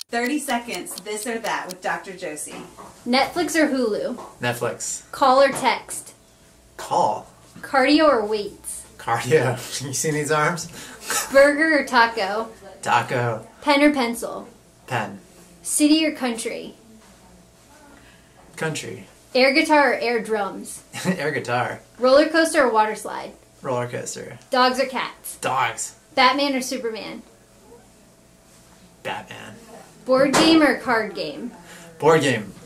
30 seconds, this or that with Dr. Joosse. Netflix or Hulu? Netflix. Call or text? Call. Cardio or weights? Cardio. You seen these arms? Burger or taco? Taco. Pen or pencil? Pen. City or country? Country. Air guitar or air drums? Air guitar. Roller coaster or water slide? Roller coaster. Dogs or cats? Dogs. Batman or Superman? Batman. Board game or card game? Board game.